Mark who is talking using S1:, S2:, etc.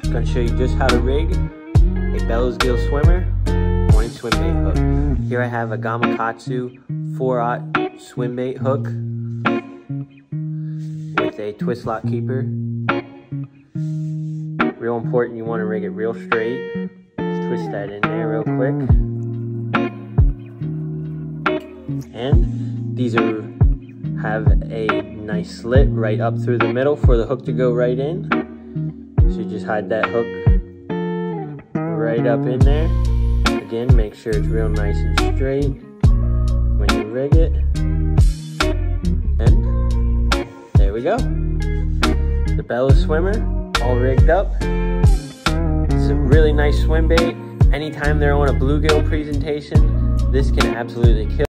S1: I'm going to show you just how to rig a bellows gill swimmer morning swim bait hook. Here I have a Gamakatsu 4/0 swim bait hook with a twist lock keeper. Real important, you want to rig it real straight. Just twist that in there real quick. And these have a nice slit right up through the middle for the hook to go right in. So you just hide that hook right up in there. Again, make sure it's real nice and straight when you rig it. And there we go. The bellows swimmer all rigged up. It's a really nice swim bait. Anytime they're on a bluegill presentation, this can absolutely kill.